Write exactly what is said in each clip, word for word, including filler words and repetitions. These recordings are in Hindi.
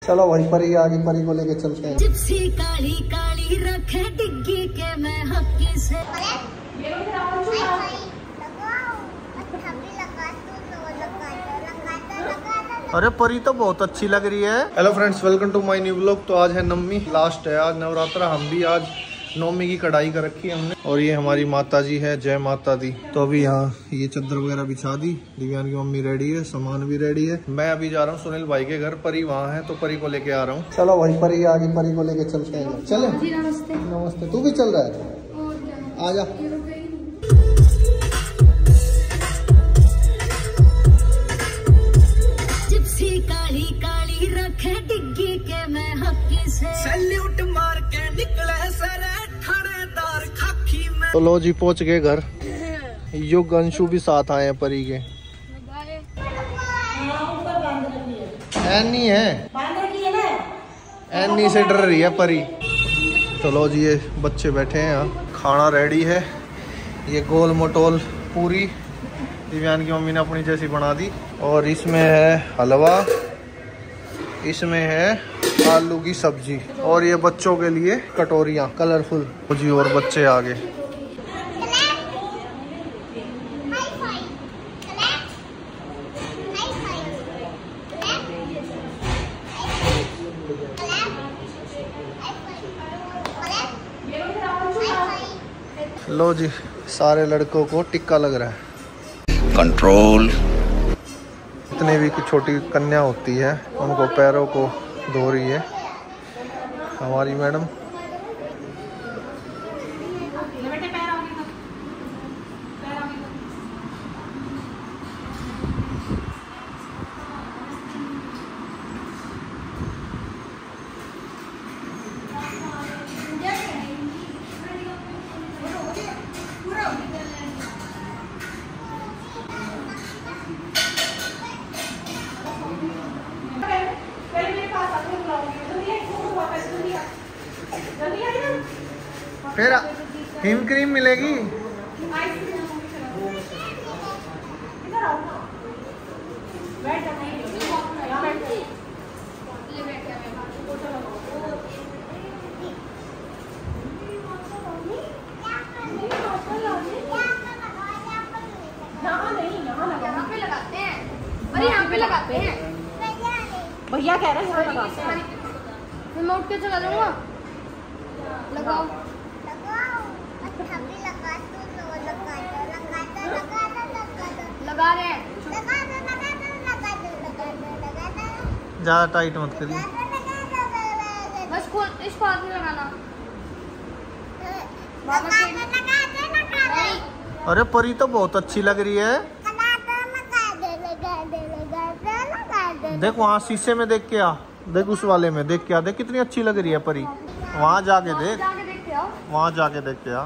चलो वहीं पर ही आगे परी को लेके चलते हैं। जिप्सी काली काली रखे डिग्गी के मैं हक्की से। अरे परी तो बहुत अच्छी लग रही है। Hello friends, welcome to my new vlog. तो आज है नवमी, लास्ट है आज नवरात्रा। हम भी आज नवमी की कढ़ाई कर रखी है हमने। और ये हमारी माता जी है, जय माता दी। तो अभी यहाँ ये चादर वगैरह बिछा दी, दिव्यान की मम्मी रेडी है, सामान भी रेडी है। मैं अभी जा रहा हूँ सुनील भाई के घर, परी वहाँ है तो परी को लेके आ रहा हूँ। चलो वहीं पर ही आगे परी को लेके चलते हैं। चले। नमस्ते। नमस्ते। तू भी चल रहा है? आ जा। जिप्सी काली काली रखे डिग्गी के मैं हक्की से। सैल्यूट मार के निकले सरे थानेदार खाकी में। तो लो जी पहुंच गए घर। युग अंशु भी साथ आए हैं परी के। एनी है, एनी से डर रही है परी। तो लो जी ये बच्चे बैठे हैं यहाँ, खाना रेडी है। ये गोल मटोल पूरी दिव्यान की मम्मी ने अपनी जैसी बना दी। और इसमें है हलवा, इसमें है आलू की सब्जी, और ये बच्चों के लिए कटोरियाँ कलरफुल जी। और बच्चे आगे। लो जी सारे लड़कों को टिक्का लग रहा है। कंट्रोल। इतने भी की छोटी कन्या होती है उनको पैरों को धो रही है हमारी मैडम। फिर हिम क्रीम मिलेगी। भैया कह रहे हैं लगाते हैं। मैं उठ के चला जाऊंगा। लगाओ लगा रहे हैं। ज्यादा टाइट मत करिए, बस खोल, इसको हाथ में लगाना। अरे परी तो बहुत अच्छी लग रही है। देख वहाँ शीशे में देख के आ, देख उस वाले में देख के आ, देख कितनी अच्छी लग रही है परी। वहाँ जाके देख, वहाँ जाके देख के आ।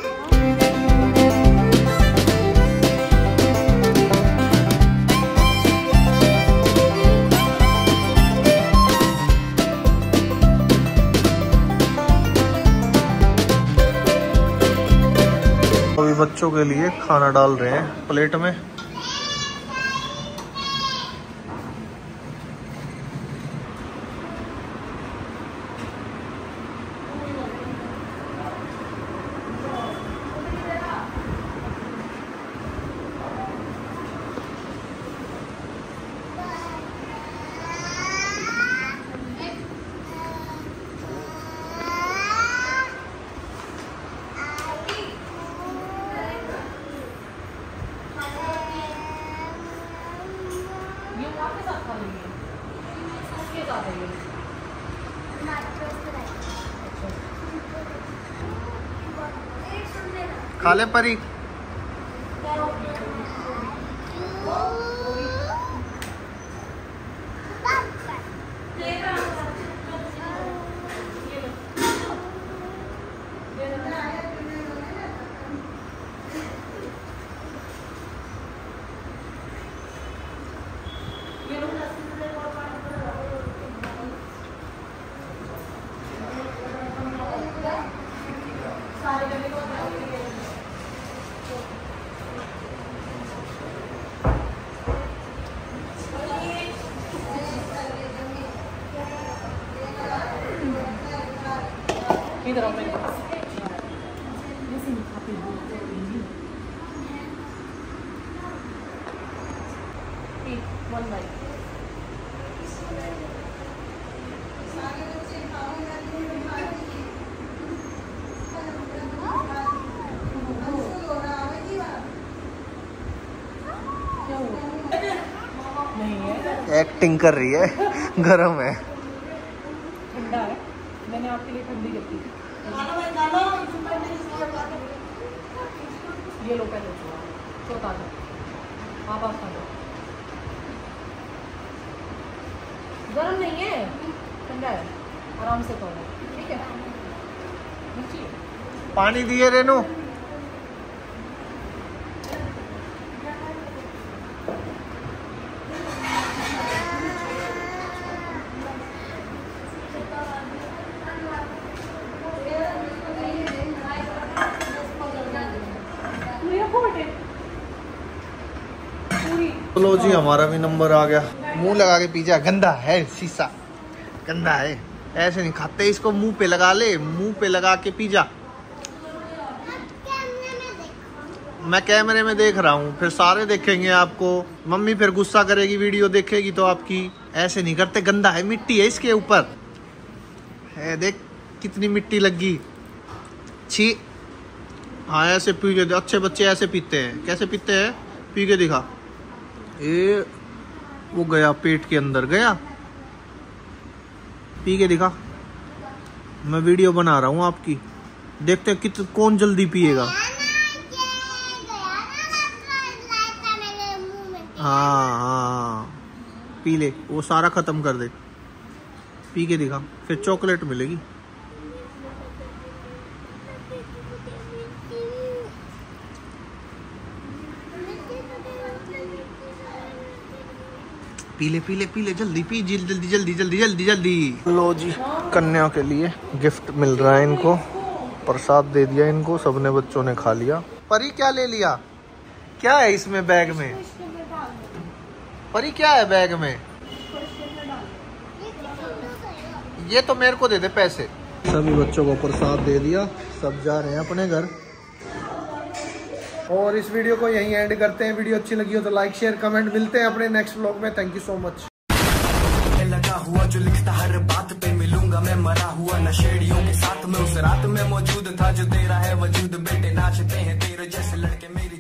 अभी बच्चों के लिए खाना डाल रहे हैं प्लेट में। खा ले परी। इधर आओ मेरे पास। वन बाई एक्टिंग कर रही है, गरम है। ठंडा है, मैंने आपके लिए ठंडी रखी थी। ये लो पहले छोटा सा आप आप खा लो। गरम नहीं है, ठंडा है, आराम से खाओ, ठीक है। पानी दिए रेनू। लो जी, हमारा भी नंबर आ गया। मुंह लगा के पी जा, गंदा है शीशा, गंदा है, ऐसे नहीं खाते इसको। मुंह पे लगा ले, मुंह पे लगा के पी जा। मैं कैमरे में देख रहा हूँ, फिर सारे देखेंगे आपको, मम्मी फिर गुस्सा करेगी, वीडियो देखेगी तो आपकी। ऐसे नहीं करते, गंदा है, मिट्टी है इसके ऊपर है, देख कितनी मिट्टी लगी। छी। हाँ ऐसे पी के, अच्छे बच्चे ऐसे पीते हैं। कैसे पीते हैं, पी के दिखा। ये वो गया पेट के अंदर गया, पी के दिखा। मैं वीडियो बना रहा हूँ आपकी, देखते हैं कित कौन जल्दी पिएगा। हाँ हाँ पी ले, वो सारा खत्म कर दे, पी के दिखा, फिर चॉकलेट मिलेगी। पीले पीले पीले जल्दी पी, जल्दी जल्दी जल्दी जल्दी जल्दी जल्दी। लो जी, कन्या के लिए गिफ्ट मिल रहा है इनको, प्रसाद दे दिया इनको, सबने बच्चों ने खा लिया। परी क्या ले लिया, क्या है इसमें बैग में? परी क्या है बैग में? ये तो मेरे को दे दे पैसे। सभी बच्चों को प्रसाद दे दिया, सब जा रहे हैं अपने घर। और इस वीडियो को यहीं एंड करते हैं। वीडियो अच्छी लगी हो तो लाइक शेयर कमेंट, मिलते हैं अपने नेक्स्ट व्लॉग में। Thank you so much. लगा हुआ जो लिखता हर बात पे, मिलूंगा मैं मरा हुआ नशेड़ियों के साथ में, उस रात में मौजूद था जो तेरा है वजूद। बेटे नाचते हैं तेरे जैसे लड़के मेरी